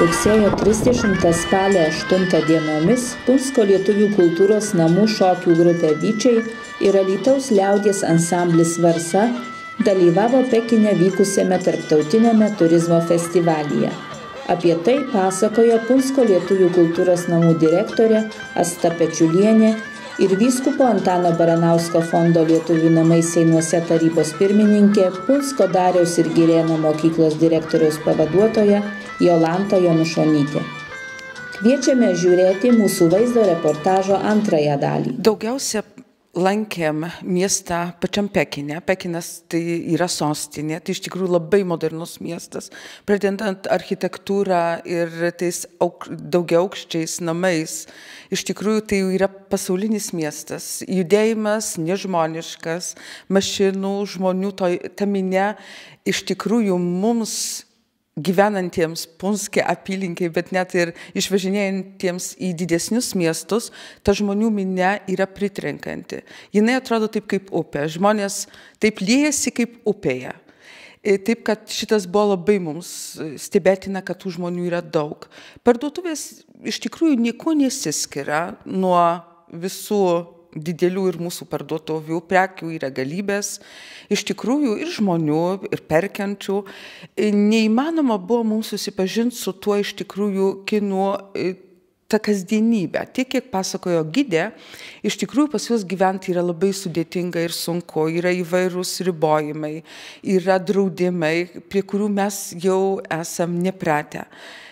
rugsėjo 30 spalio 8 dienomis Punsko lietuvių kultūros namų šokių grupė Vyčiai ir Alytaus liaudies ansamblis Varsa dalyvavo Pekine vykusiame tarptautiniame turizmo festivalyje. Apie tai pasakoja Punsko lietuvių kultūros namų direktorė Asta Pečiulienė ir vyskupo Antano Baranausko fondo Lietuvių namai Seinuose tarybos pirmininkė, Punsko Dariaus ir Girėno mokyklos direktoriaus pavaduotoja Jolanta Jonušonytė. Kviečiame žiūrėti mūsų vaizdo reportažo antrąją dalį. Daugiausia lankėm miestą pačiam Pekine. Pekinas tai yra sostinė, tai iš tikrųjų labai modernus miestas, pradedant architektūrą ir tais daugiaaukščiais namais. Iš tikrųjų tai yra pasaulinis miestas, judėjimas nežmoniškas, mašinų, žmonių, ta minia iš tikrųjų mums gyvenantiems Punske apylinkiai, bet net ir išvažinėjantiems į didesnius miestus, ta žmonių minia yra pritrenkanti. Jinai atrodo taip kaip upė. Žmonės taip liejasi kaip upėje. Taip, kad šitas buvo labai mums stebėtina, kad tų žmonių yra daug. Parduotuvės iš tikrųjų nieko nesiskiria nuo visų didelių ir mūsų parduotuvių, prekių yra galybės, iš tikrųjų ir žmonių, ir perkančių. Neįmanoma buvo mums susipažinti su tuo iš tikrųjų kinų ta kasdienybė. Tiek, kiek pasakojo gidė, iš tikrųjų pas juos gyventi yra labai sudėtinga ir sunku, yra įvairūs ribojimai, yra draudimai, prie kurių mes jau esam nepratę.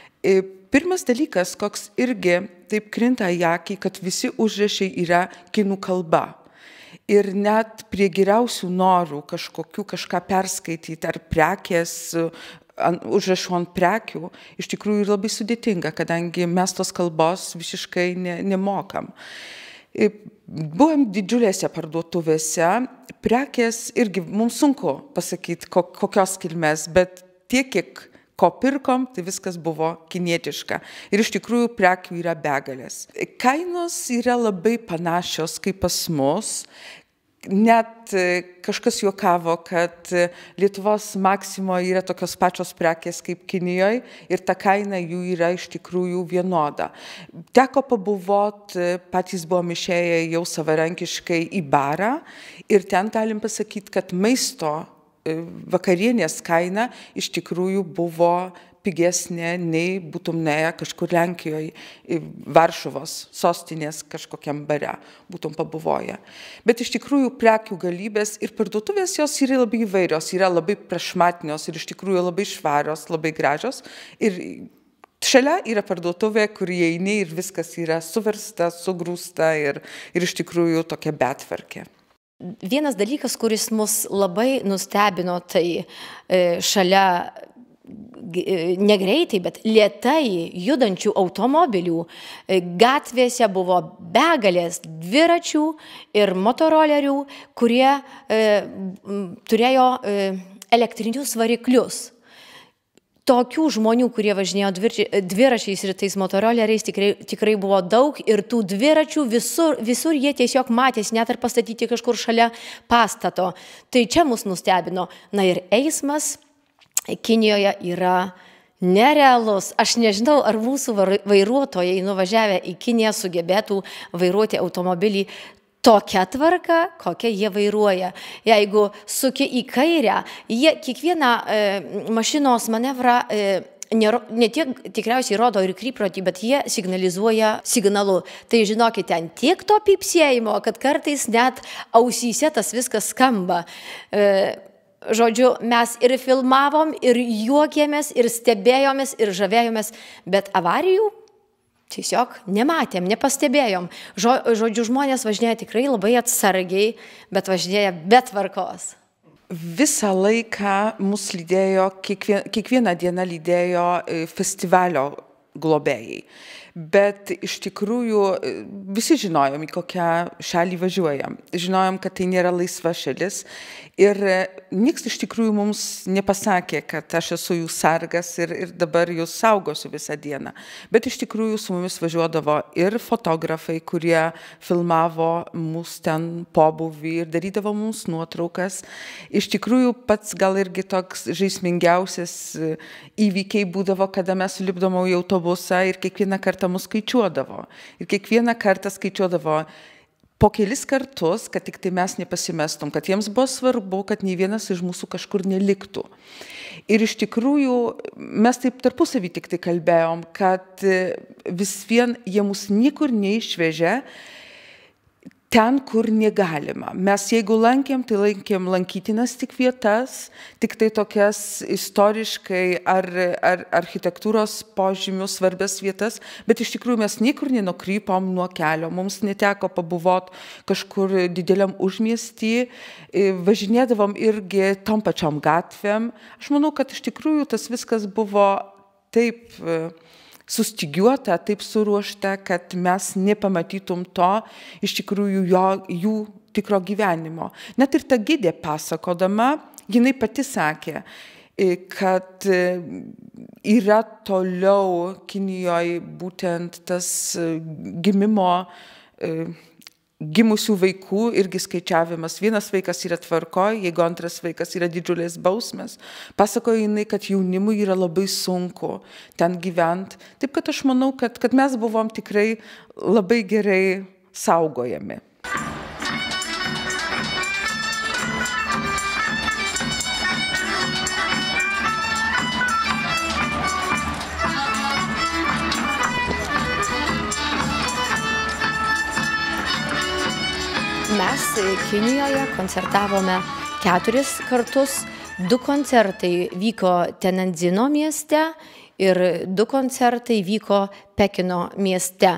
Pirmas dalykas, koks irgi taip krinta į akį, kad visi užrašai yra kinų kalba. Ir net prie geriausių norų kažką perskaityti ar prekės, užrašų ant prekių, iš tikrųjų yra labai sudėtinga, kadangi mes tos kalbos visiškai nemokam. Buvom didžiulėse parduotuvėse, prekės irgi mums sunku pasakyti, kokios kilmės, bet tiek, kiek ko pirkom, tai viskas buvo kinietiška. Ir iš tikrųjų prekių yra begalės. Kainos yra labai panašios kaip pas mus. Net kažkas juokavo, kad Lietuvos Maksimoje yra tokios pačios prekės kaip Kinijoje ir ta kaina jų yra iš tikrųjų vienoda. Teko pabuvot, patys buvom išėję jau savarankiškai į barą ir ten galim pasakyti, kad maisto vakarienės kaina iš tikrųjų buvo pigesnė nei būtum nuėję kažkur Lenkijoje, Varšuvos sostinės kažkokiam bare, būtum pabuvoję. Bet iš tikrųjų prekių galybės ir parduotuvės jos yra labai įvairios, yra labai prašmatnios ir iš tikrųjų labai švarios, labai gražios. Ir šalia yra parduotuvė, kur įeini ir viskas yra suversta, sugrūsta ir iš tikrųjų tokia betvarkė. Vienas dalykas, kuris mus labai nustebino, tai šalia negreitai, bet lėtai judančių automobilių gatvėse buvo begalės dviračių ir motorolerių, kurie turėjo elektrinius variklius. Tokių žmonių, kurie važinėjo dviračiais ir tais motoroleriais tikrai buvo daug ir tų dviračių visur jie tiesiog matėsi, net ir pastatyti kažkur šalia pastato. Tai čia mus nustebino. Na ir eismas Kinijoje yra nerealus. Aš nežinau, ar mūsų vairuotojai nuvažiavę į Kiniją sugebėtų vairuoti automobilį tokia tvarka, kokią jie vairuoja. Jeigu suki į kairę, jie kiekvieną mašinos manevrą ne tiek tikriausiai rodo ir kryptį, bet jie signalizuoja signalu. Tai žinokit, ten tiek to pypsėjimo, kad kartais net ausyse tas viskas skamba. Žodžiu, mes ir filmavom, ir juokėmės, ir stebėjomės, ir žavėjomės, bet avarijų tiesiog nematėm, nepastebėjom. Žodžiu, žmonės važinėja tikrai labai atsargiai, bet važinėja be tvarkos. Visą laiką mus lydėjo, kiekvieną dieną lydėjo festivalio globėjai. Bet iš tikrųjų visi žinojom, į kokią šalį važiuojam. Žinojom, kad tai nėra laisva šalis ir niks iš tikrųjų mums nepasakė, kad aš esu jų sargas ir dabar jūs saugosiu visą dieną. Bet iš tikrųjų su mumis važiuodavo ir fotografai, kurie filmavo mūsų ten pobūvį ir darydavo mums nuotraukas. Iš tikrųjų pats gal irgi toks žaismingiausias įvykiai būdavo, kada mes lipdavome į autobusą ir kiekvieną kartą mus skaičiuodavo. Ir kiekvieną kartą skaičiuodavo po kelis kartus, kad tik tai mes nepasimestum, kad jiems buvo svarbu, kad nei vienas iš mūsų kažkur neliktų. Ir iš tikrųjų mes taip tarpusavį tik tai kalbėjom, kad vis vien jie mus niekur neišvežė ten, kur negalima. Mes jeigu lankėm, tai lankėm lankytinas tik vietas, tik tai tokias istoriškai ar architektūros požymių svarbias vietas, bet iš tikrųjų mes niekur nenukrypom nuo kelio. Mums neteko pabuvot kažkur dideliam užmiestį, važinėdavom irgi tom pačiom gatvėm. Aš manau, kad iš tikrųjų tas viskas buvo taip sustygiuota, taip suruošta, kad mes nepamatytum to iš tikrųjų jų tikro gyvenimo. Net ir ta gidė pasakodama, jinai pati sakė, kad yra toliau Kinijoje būtent tas gimusių vaikų irgi skaičiavimas. Vienas vaikas yra tvarkoj, jeigu antras vaikas yra didžiulės bausmės. Pasakojo jinai, kad jaunimui yra labai sunku ten gyventi. Taip, kad aš manau, kad mes buvom tikrai labai gerai saugojami. Mes Kinijoje koncertavome 4 kartus, 2 koncertai vyko Tenandzino mieste ir 2 koncertai vyko Pekino mieste.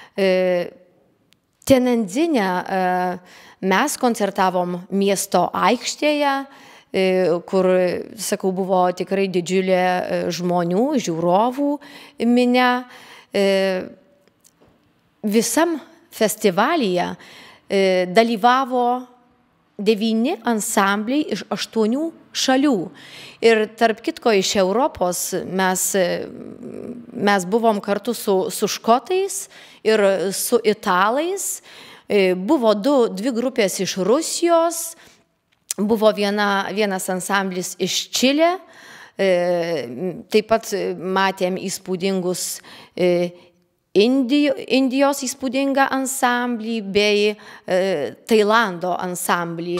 Tenandzine mes koncertavom miesto aikštėje, kur, sakau, buvo tikrai didžiulė žmonių, žiūrovų minia. Visam festivalyje dalyvavo 9 ansambliai iš 8 šalių. Ir tarp kitko iš Europos mes buvom kartu su škotais ir su italais. Buvo 2 grupės iš Rusijos, buvo vienas ansamblis iš Čilė. Taip pat matėm įspūdingus Indijos įspūdingą ansamblį bei Tailando ansamblį.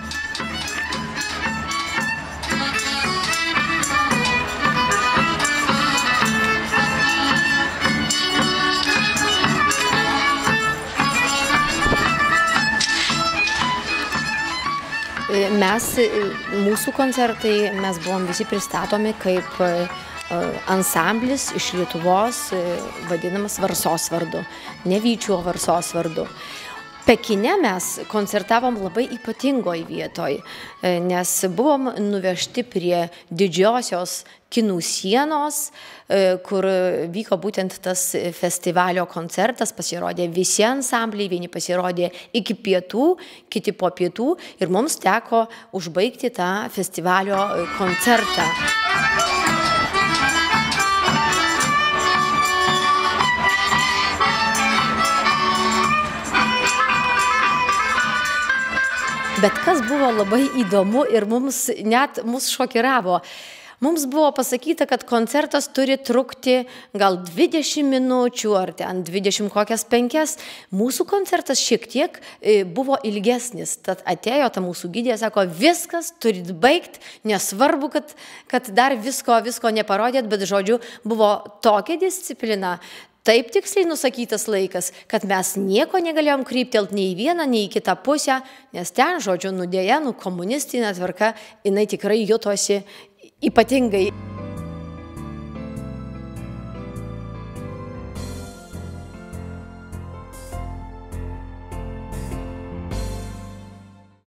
Mūsų koncertai, mes buvom visi pristatomi kaip ansamblis iš Lietuvos, vadinamas Varsos vardu, ne Vyčio Varsos vardu. Pekine mes koncertavom labai ypatingoj vietoj, nes buvom nuvežti prie didžiosios Kinų sienos, kur vyko būtent tas festivalio koncertas, pasirodė visi ansambliai, vieni pasirodė iki pietų, kiti po pietų ir mums teko užbaigti tą festivalio koncertą. Bet kas buvo labai įdomu ir net mus šokiravo. Mums buvo pasakyta, kad koncertas turi trukti gal 20 minučių ar ten 20 kokias 5. Mūsų koncertas šiek tiek buvo ilgesnis. Tad atėjo ta mūsų gidė, sako, viskas turit baigt, nesvarbu, kad dar visko neparodėt, bet žodžiu, buvo tokia disciplina. Taip tiksliai nusakytas laikas, kad mes nieko negalėjom kryptelt nei į vieną, nei į kitą pusę, nes ten, žodžiu, dėja, komunistinė tvarka, jinai tikrai jutosi ypatingai.